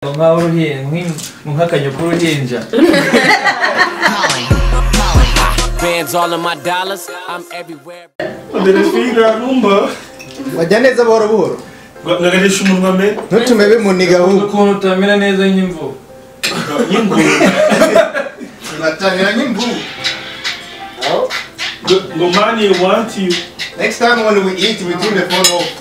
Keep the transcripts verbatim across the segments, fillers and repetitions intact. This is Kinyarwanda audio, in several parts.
Nkaho uruhinja, nk'akanyo k'uruhinja. Bands all of my dollars, I'm everywhere. Ndelefira numba. Wajya neza buhoro buhoro. Ngagarisha umunwa me. Ntutumebe muniga ahubwo. Ukuntu utamera neza nk'imvu. Nyimbu. Unatangira nk'imvu. Go money want you. Next time when we eat, we turn the phone off.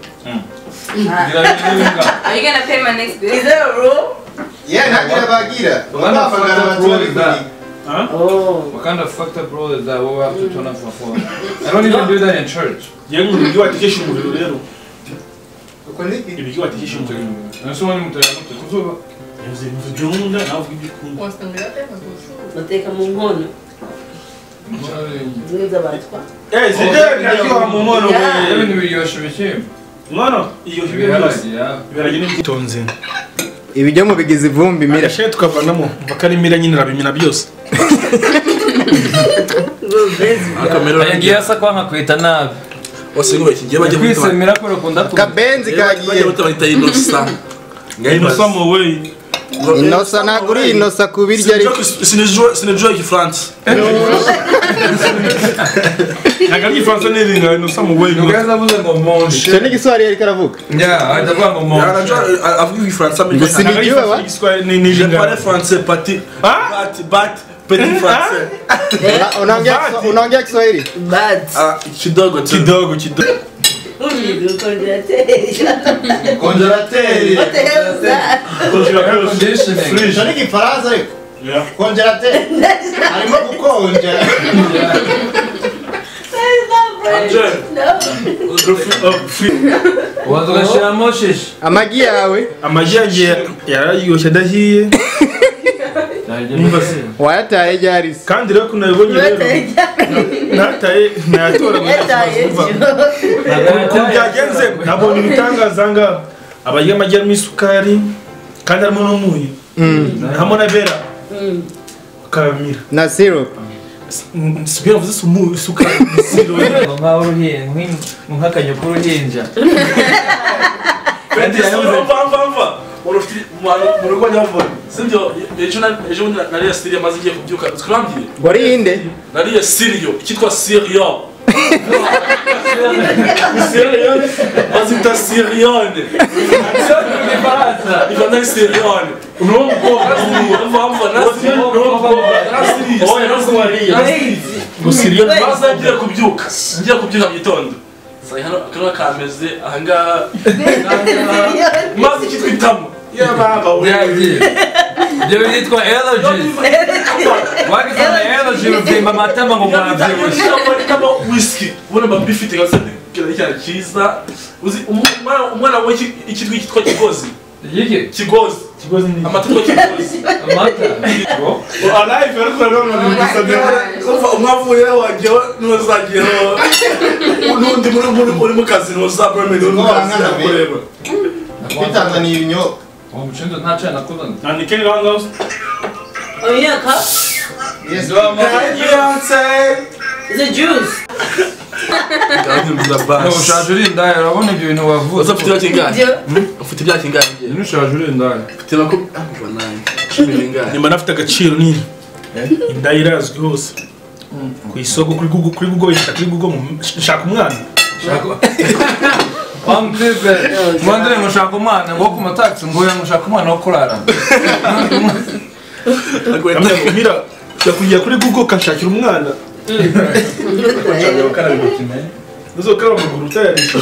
Are you gonna pay my next bill? Is that a rule? Yeah, nagira bagira. What kind of fucked up rule is that? Huh? Oh. What kind of fucked up rule is that? What we have to turn off our phone? I don't even do that in church. Yangu ndio atikisha umuriro rero. Uko niki? Ibiki atikisha umuriro. Nasoma ni mutaya mute kuzuba. Yavuze muvugunda nawe ibikunda. Bateka mu nkono. Nziza batwa. Eh, zide nakiwa mu nkono we. Ibintu biryoshye bishimye. Nkono iyo Ibiharage ya. ibirage n'itonze. Ibijyo mu bigize ivumbi mira. Ashe tukavanamo bakari mira nyine rabimina byose. Aya ngiye asa kwa nkakwita nabi. Ose ngo iki giye baje kwisemera ko rukunda ku. Kabenzi kagiye. baje batabita inosa. Inosa mu we. Inosa naguri inosa kubirya ari. Sinejwe sinejwe ki France. Nagari France n'iringa inosa mu we. Ugaza buze ngo monche. Cyo ni giswari yari karavuga. Ya, adavuga ngo monche. Avuga ki France amenya. Sinijwe ba. Je parle français pati. Bat bat petit français. Unaongea unaongea Kiswahili? Bad. Ah, kidogo kidogo kidogo. Umi konjerateri. Konjerateri. What the hell is that? Conditioning. Cyo ni Kifaransa ariko. Yeah. Konjerateri. Arimo gukonja. Wazo gashira moshish. Amagi yawe. Amagi yagiye yarayoshe dahiye. Wayataye ryari? Kandi rero kunabibonye rero. Nataye nayatora kubyagenze nabonye ibitangaza nga abaye amagi arimo isukari kandi arimo n'umunyu. Hamwe na vera. Kamira. Na syrup. Sibira vuze sumu isukari siro. Nkaho uruhinja, nk'akanyo k'uruhinja. Kandi yamva mva mva. Urufite umwana murugo nyavuna. Sibyo ejo na ejo nari ya Syria maze ngiye kubyuka. Twambye. Gori inde? Nari ya Syria, ikitwa Syria. Syria. Azita Syriane. Iva na Syriane. Unombo mva na Syria. Oh, no Maria. Ngo Syria maze ngiye kubyuka. Ngiye kubyuka mu gitondo. Sai hano akana kameze ahangaha. Maze kitwitamo. Ya baba we. Ibyo byitwa allergies. Wagize allergy ubimba amatama ngo bwabyibushye. Kama whisky. Ubona babifite gase kira cyane cyiza. Uzi umwana umwana we ikitwi kitwa kigozi. Yiki? Kigozi. Kigozi ni. Amatwi kigozi. Amata. Bro. Alive rero kurabona mu bisabye. Umva umwavuye wagiye nuzagiyeho. Unundi muri muri muri mu kazi nuzabwemeye n'ubangana kureba. Bitanzaniye ibinyo. Uwo mucindo nta cyana nakuzana. Nandikeni bangaho. Oh yeah, cup? Yes. It's a juice. No, ushaje uri indaya urabona ibyo bintu wavuze. Uza ufite kingahe? Ufite ibya kingahe ngiye? Ni ushaje uri indaya. Ufite bako banani. Nimba nafite agaciro nini. Inda irazwi hose. Ku isoko kuri Google kuri Google kuri Google shaka umwana. Shaka. Pamtibe. Mwandire mushaka umwana ngo ku mataxi ngo ya mushaka umwana wo kurara. Agwenda mira yakugiye kuri Google kashakira umwana. Uzo kara maguru tayarisha.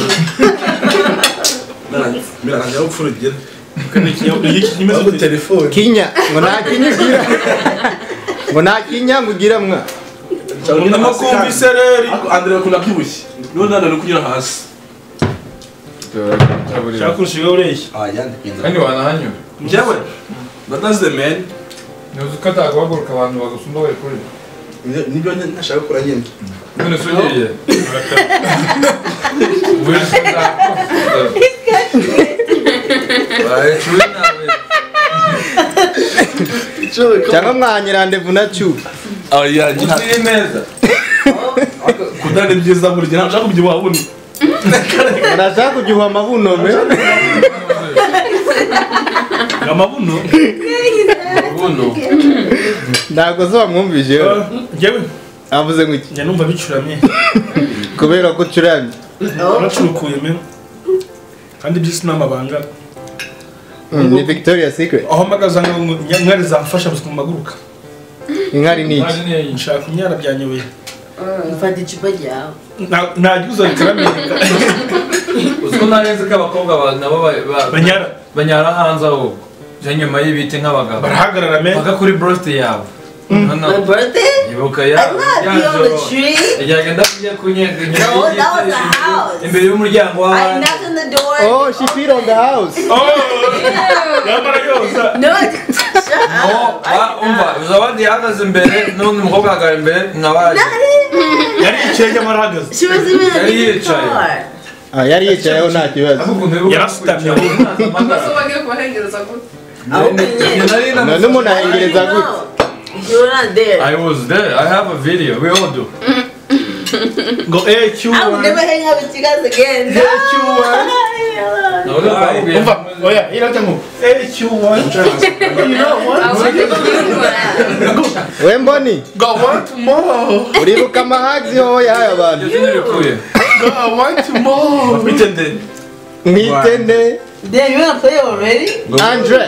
Mira nanya upfurugera. Kandi kinyabwo yiki kimeze ku telefone. Kinya ngo nta kinyugira. Ngo nta kinya ngugira mwa. Cyangwa nakumva sereri. Andre akunda kwibushye. None nana kunyura hasi. Shakurushiga ureshya. Ah yandi Kandi wanahanyura. Njyewe. But that's the man. Nuzi ko atagahaguruka abantu bagusumba bari kuri. Nibyo ntashaka gukora nyine. None sogeye. Wese Bye, chuna we. Cyangwa mwanyira ndevu na chu. Oh yeah, Uzi meza. Kudana byiza muri gihe nashaka kubyibuha buno. Urashaka kugihuha amabuno me. amabuno buno ntabwo zo wamwumvije njyewe avuze ngo iki njya numva bicuramye kubera ko ucuramye bacurukuye me kandi by'isi n'amabanga ni Victoria's Secret aho mpagaze ngo inkari zamfasha gusa maguruka inkari ni iki nshaka imyara byanyobeye Mfata icupa ryawe. nagize rikaramyeka uziko narenze ko abakobwa nabo banyara banyara hanze aho je nyuma y'ibiti nk'abagabo barahagarara me paka kuri birthday yawe My birthday? ibuka ya I'm not be on the tree. yagenda kujya kunyega No, that was the house. imbere y'umuryango I w'abandi knocked on the door. oh she peed on the house yamara yoza No, shut no up. umva uzabandi yahagaze imbere n'undi mukobwa ahagaze imbere nk'abandi yari yicaye nyamara ahagaze She was even Yari in the yicaye. car. ah yari yicayeho nta kibazo yarasutamye none umuntu ahengereza gute You were not there. I was there. I have a video. We all do. ngo eh Q I would never hang out with you guys again. No. umva oya iraje ngo eh Q one you know what we mboni go want more uribuka amahagzi ho yahaye abantu go want more bitende mwitende Damn, you wanna play already? Andre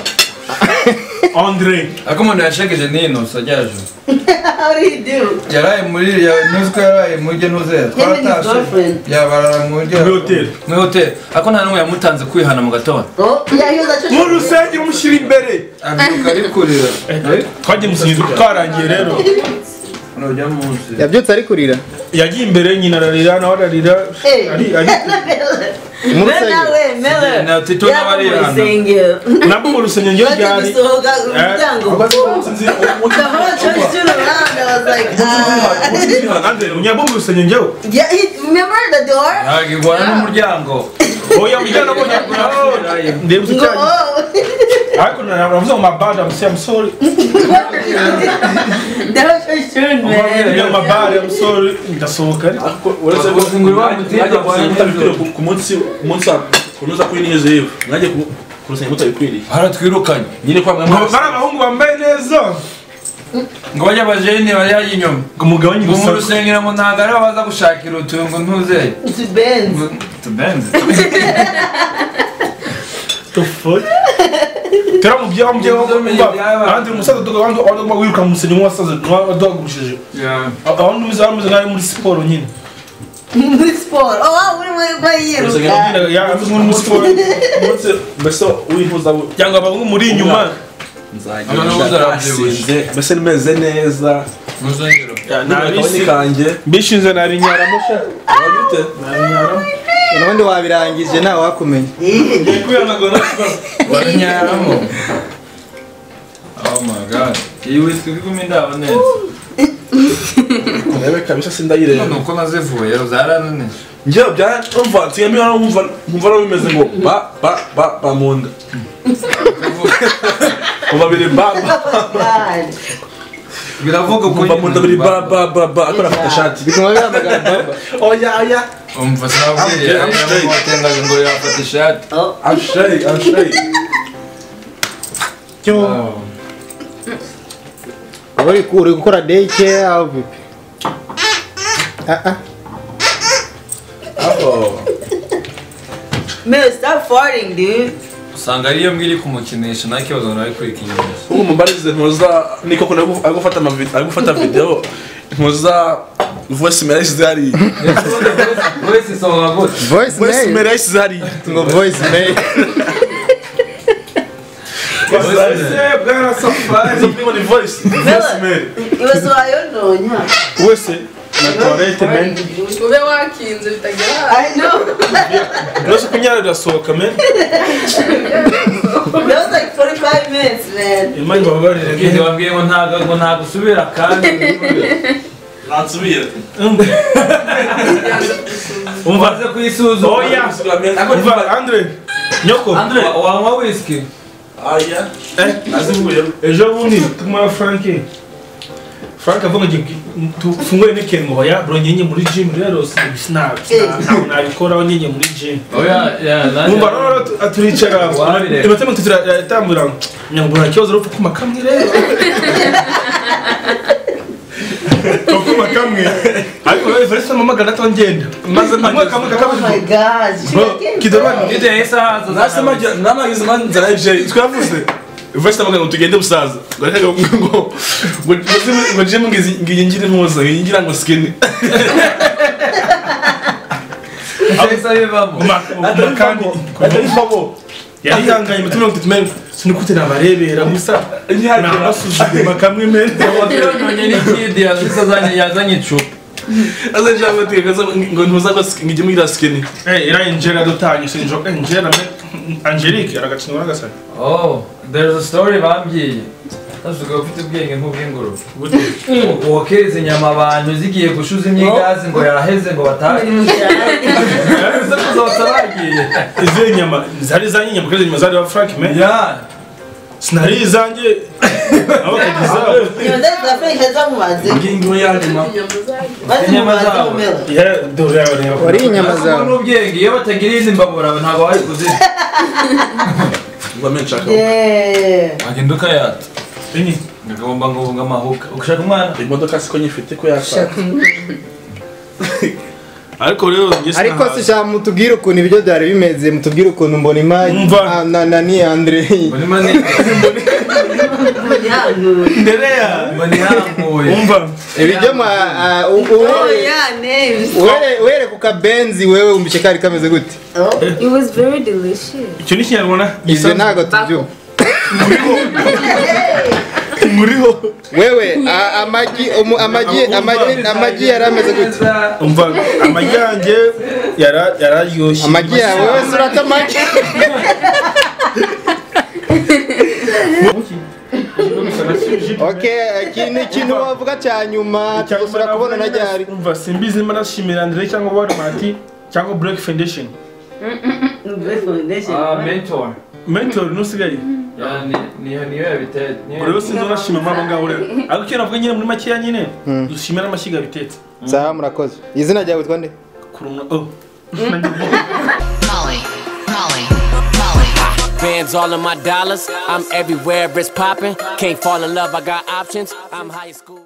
Andre Ako umuntu yashegeje nino sajyaje. How do you do? Yaraye muri ya nuziko yaraye muri je nuze. Him and his girlfriend. Yabarara muri muri hotel muri hotel. Ako nta numwe yamutanze kwihana mu gatondo. Oh, yeah, he was at mu church. rusengero umushyira imbere Abyuka ari kurira. twagiye musinzi twarangiye rero Unajya munsi. yabyutse ari kurira yagiye imbere nyina ararira nawe ararira Hey, ari ari Miller. Muri Miller, senge. wait, Miller. Na Tito Yeah, n'abari but hano. we're saying you. nabwo mu rusengero njyewe Baje ryari gusohoka umuryango. The whole church stood around. I was like, uh, nyabwo mu rusengero njyewe yeah, he, remember the door? Yagigwana n'umuryango. oya mujyana bo ndebye Go, cyane oh. ariko navuze ngo mabada I'm I'm sorry The whole church turned, man. ya mabada I'm sorry ndasohoka ariko uretse ko Ubuzima bwa mutima bwa mutabikwiriye ku munsi ku munsi kunoza kwineza yewe mwaje ku rusengero mutabikwiriye Haratwirukanye. nyine kwa mwe ngo bari abahungu bambaye neza Ngo bajya abajene bari inyuma. ngo mugabanye Ngo mu gusa rusengero ngo ntabwo ari abaza gushakira utungo ntuzeye. To Benz. Tubenze. tofu tera mu byaho mubyaho abandi umusaza dogabandi abandi wiruka mu rusengero wasaze wadogushije Yeah. abandi muzaza muzaza nari muri siporo nyine Muri sport. Oh, wow, what am I going Urusengero to ya ameze muri siporo umunsi mbese w'impuza cyangwa abahungu muri inyuma nzasinze mbese nimeze neza Muzongero. nabisi kanjye bishinze nari nyaramusha wabite ubundi wabirangije nawe wakumenya kwihanagura Baranyaramo. Oh my god. Iyi whisky iguma indaba neza. kurebe kabisa sindayireba Nuko nazivuye zarananiye. njyewe bya umva nsigaye hano nkumva nkumva no bimeze ngo ba ba ba ba munda kuva biri ba ba God. Biravuga ko kuva munda biri ba ba ba ba akora afite shati bituma bihamagara baba oya oya umva sinabwiye I'm straight. amutengaje ngo yafata ishati. Oh, I'm straight I'm straight cyo uri uri gukora daycare aho vipi ah ah aho Miller, stop farting, dude. usanga ariyo mbiri kumukinisha nta kibazo nawe kwikinisha. ubu mubarize ntuza niko kuna ari gufata ama ari gufata video ntuza voice mail zari Wese isohoka gute? voice voice mail mail zari ngo voice mail bwana safari zo primo ni voice voice mail It was so I don't know, yeah. wese na toilette men ube wakinze bitagera I know. rose kunyara ndasohoka men That was like forty-five minutes, man. imani babarire Kindi wambwiye ngo ntago ngo ntagusubira kandi nansubira umva umaze kuyisuzuma. oya umva Andre nyoko Andre Wa- wanywa whisky? aya eh azivuye ejo bundi tumara Frankie Frank avuga ngo tufungure n'ikene ngo ya bro nyenye muri gym rero sina ntabwo nabikoraho nyenye muri gym oya ya umva rero aturicara ibatemo tutratambura nyangura kibazo rupfa kuma kamwe rero kuma kamwe ariko rero verse mama gana tongenda maze kamwe kamwe kamwe Oh my god. kidorwani ide esa nasema namagize manzara ibyo twavuze verse mama ngo tugende busaza ngo reka ngo ngo ngo jemu ngiyingira impuzo ngiyingira ngo skin esa bivamo kandi atarifamo yari yangaye mutume ngo tumenye sinukute nabarebera gusa nabasuzuma kamwe meza wakirononye n'ikindi yazanye yazanye icupa aza jambo tikaza ngo ntuza ko ngije mugira skin eh ira Angela dutanye sinjo Angela Angelique aragacinwa n'agasana oh there's a story bambyiye nasuka ufite ubwenge nk'ubw'ingurube wakeze inyama abantu zigiye gushuza imyigazi ngo yaraheze ngo batahe ese kuzotsa bagiye izi nyama zari za nyama kandi nyama zari wa Frank me ya sinari izanjye abo kagiza Iyo ndaza Frank heza mubaze. ngingo yanyuma Bazi mubaze umela. ya dore yawe wari inyama zawe n'ubwenge iyo batagira izi mbabura ntabwo bari kuzirya ngo menshaka Yeah. agenda ukayata ini ngagomba ngo ngamahuka ushaka umwana imodoka siko nyifite ko yashaka ariko rero ngese ariko se sha mutubwire ukuntu ibyo byari bimeze mutubwire ukuntu mbona imagi Umva. na na ni Andre mbona mani ndereya mbona hambuye umva ibyo ma ah, u- Oh uwere- yeah, names. uwere uwere ku kabenzi wewe umbishe kari kameze gute Oh. It was very delicious. icyo ni kinyarwanda ibyo ntago tubyumva muriho wewe a- amagi umu- amagi amagi amagi yari ameze gute umva amajyange yara yararyoshye amagi yawe wewe surata amagi okay ikintu ikintu wavuga cya nyuma tugusura kubona na ryari umva simbizi nimba nashimira Andre cyangwa Walmart cyangwa Black Foundation ah mentor mentor nusigaye yani niyo niyo yabiteye rero sinzi nashima mama ngaho rero ariko kera navuga nyine muri makeya nyine dushimira amashyiga bitetse sawa murakoze izina ryawe twande kurumwa oh Molly, Molly, Molly. Bands all of my dollars. I'm everywhere, it's popping. Can't fall in love, I got options. I'm high school.